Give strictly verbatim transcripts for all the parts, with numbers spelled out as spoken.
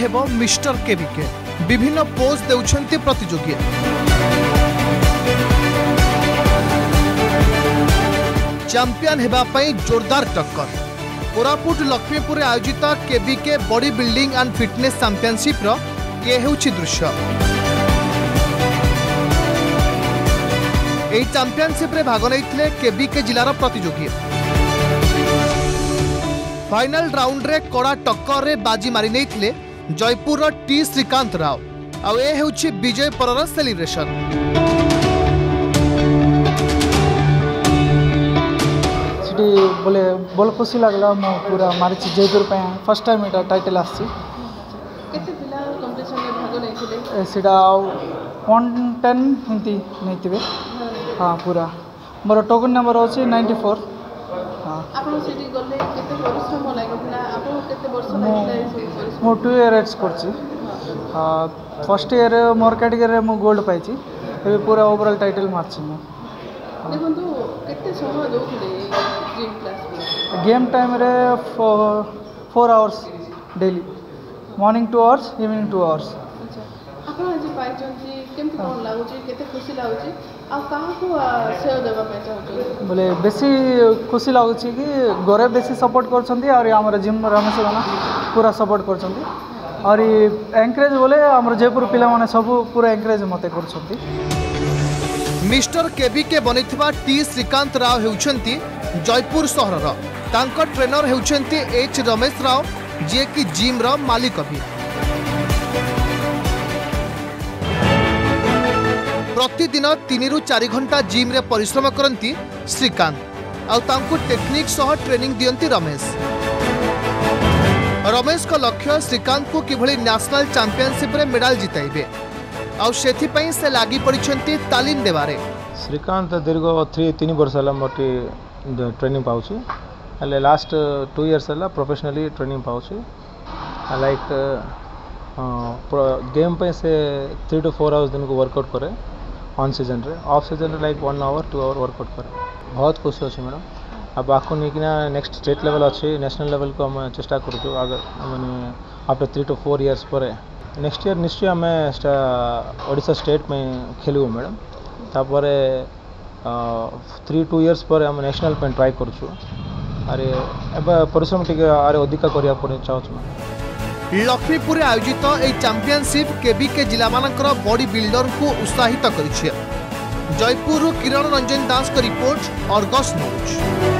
हेबो mister KBK विभिन्न pose देउछंती प्रतियोगी। चैंपियन हेबा पई जोरदार टक्कर। कोरापुट लक्ष्मीपुर आयोजित KBK bodybuilding and fitness championship रो ये हेउछि दृश्य। एही चैंपियनशिप रे भाग नैथिले केबीके जिलार प्रतियोगी। फाइनल राउंड रे कड़ा टक्कर रे बाजी मारी नैथिले जयपुर रो टी श्रीकांत राव। आ ए हेउछि विजय परर सेलिब्रेशन। बोले बोल खुशी लगला मो पूरा मारी जयपुर पे फर्स्ट टाइम एटा टाइटल आसी। केते पिला कंपटीशन में भाग लेथिले सीधा एक सौ दस हिंदी नैतिबे। हां पूरा मोर टोकन नंबर अछि चौरानवे। हां आपण सिटी गले केते परिश्रम लागला आपण केते वर्ष लागला मो टू इयर एक्स करछि। हां फर्स्ट ईयर मोर कैटेगरी में गोल्ड पाइछि। ए पूरा ओवरऑल टाइटल मारछि मो। देखंतु केते समय दोखले जिम क्लास में गेम टाइम रे four hours daily morning two hours evening two hours. अच्छा आपण आज पाइछंती केमति कोन लागुची केते खुशी लागुची आ काहा को सेव देबा पे चाहतो बोले बेसी खुशी लागुची कि घरे बेसी सपोर्ट करछंती और हमर जिम रमेश गाना पूरा सपोर्ट करछंती और एनकरेज बोले हमर जयपुर पिला माने सब पूरा एनकरेज मते करछंती। मिस्टर केबीके बनिथिबा टी श्रीकांत राव हेउछंती जयपुर सहरर। तांको ट्रेनर हेउछंती एच रमेश राव जे कि जिम रो मालिक भी। प्रतिदिन तीन रु चार घंटा जिम रे परिश्रम करंती श्रीकांत आ तांको टेक्निक सह ट्रेनिंग दियंती रमेश। रमेश का लक्ष्य श्रीकांत को किभली नेशनल चैंपियनशिप रे मेडल जिताइबे आ सेथि पई से लागि पड़िछंती तालीम देबारे। श्रीकांत दीर्घ थ्री तीन वर्ष हला मोटी ट्रेनिंग पाउछु। हले लास्ट टू इयर्स हला प्रोफेशनली ट्रेनिंग पाउछु। लाइक गेम पे से थ्री टू फोर आवर्स दिन को वर्कआउट करे ऑन सीजन रे। ऑफ सीजन रे like one hour two hour workout करे। बहुत खुशी अछि मैडम। अब आको निकिना नेक्स्ट स्टेट लेवल अच्छे नेशनल लेवल को हम चेष्टा करूँ। अगर मैंने after three two four years पर नेक्स्ट ईयर निश्चय आम ओडिशा स्टेट में खेलू मैडम। तापर थ्री टू इयर्स पर आम नेशनल पे ट्राई करूँ। अरे एबे परिश्रम टिके अरे अधिका करिया पड़े चाहूँ। लक्ष्मीपुर आयोजित ए चैंपियनशिप केबीके जिला मानकर बॉडी बिल्डर को उत्साहित करिछि। जयपुर किरण रंजन दास का रिपोर्ट अर्गस न्यूज।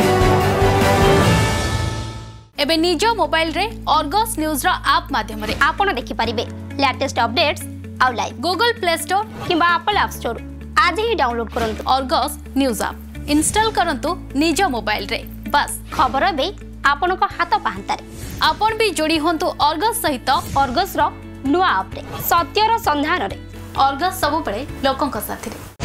एबे निज मोबाइल रे अर्गस न्यूज रा ऐप माध्यम रे आपण देखि परिबे लेटेस्ट अपडेट्स आउ लाइव गूगल प्ले स्टोर किबा एप्पल ऐप स्टोर आज ही डाउनलोड करंतु अर्गस न्यूज ऐप इंस्टॉल करंतु निज मोबाइल रे। बस खबर बे आपण को हाथ पाहंतारे आपण भी जोड़ी होंतु अर्गस सहित अर्गस रो नुआ ऐप रे सत्यर संधान रे अर्गस सब पड़े लोकन का साथी रे।